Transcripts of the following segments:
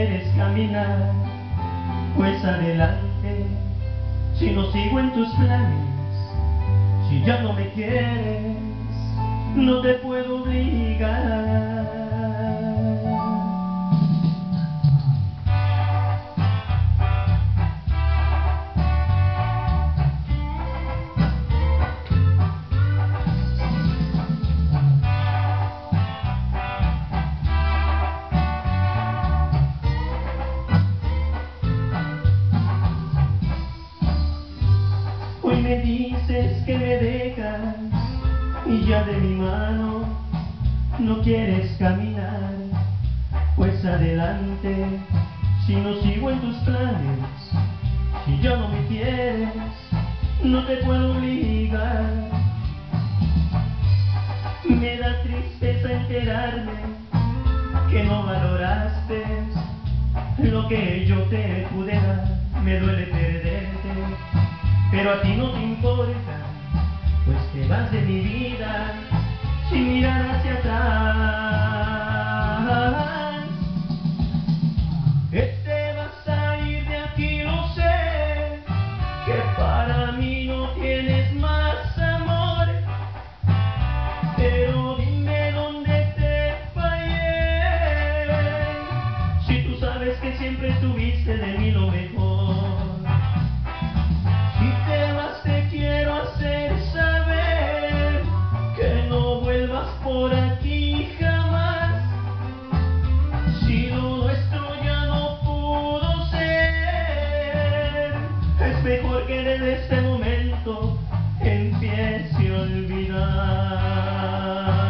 quieres caminar, pues adelante. Si no sigo en tus planes, si ya no me quieres, no te puedo obligar. Hoy me dices que me dejas y ya de mi mano no quieres caminar, pues adelante. Si no sigo en tus planes, si ya no me quieres, no te puedo obligar. Me da tristeza enterarme que no valoraste lo que yo te pude dar. Me duele perderte, pero a ti no te importa, pues te vas de mi vida sin mirar hacia atrás. Que te vas a ir de aquí, lo sé, que para mí no tienes más amor, pero dime dónde te fallé, si tú sabes que siempre tuviste de mí lo mejor. Por aquí jamás, si lo nuestro ya no pudo ser, es mejor que desde este momento empiece a olvidar.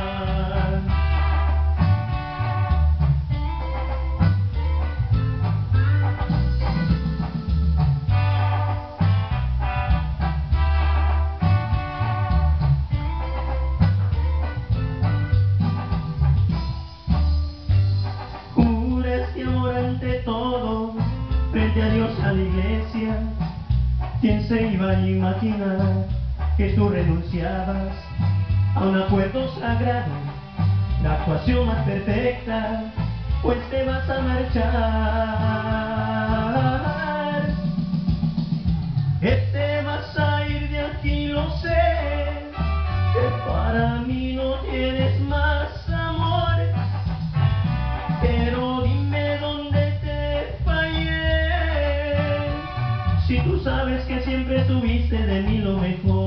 Frente a Dios, a la iglesia, ¿quién se iba a imaginar que tú renunciabas a un acuerdo sagrado, la actuación más perfecta, pues te vas a marchar? Que te vas a ir de aquí, lo sé, que para mí no tienes más amor, pero dime dónde te fallé, si tú sabes que siempre tuviste de mí lo mejor.